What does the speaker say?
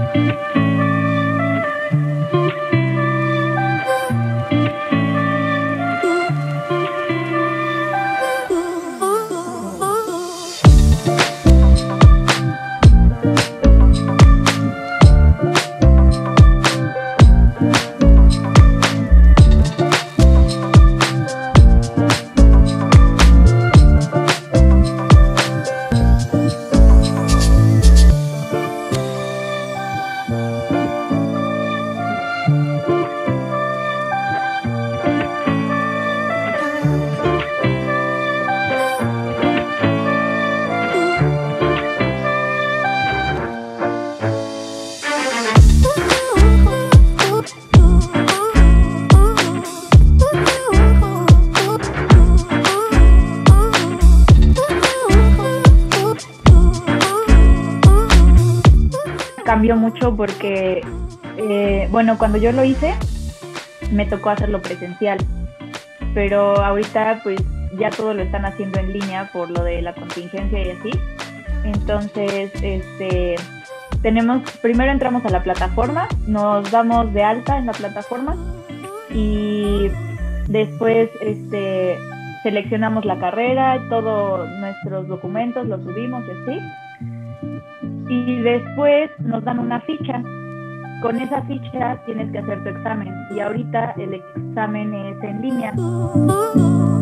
Cambió mucho porque, bueno, cuando yo lo hice, me tocó hacerlo presencial, pero ahorita pues ya todo lo están haciendo en línea por lo de la contingencia y así. Entonces, primero entramos a la plataforma, nos damos de alta en la plataforma y después seleccionamos la carrera, todos nuestros documentos los subimos y así. Y después nos dan una ficha. Con esa ficha tienes que hacer tu examen. Y ahorita el examen es en línea.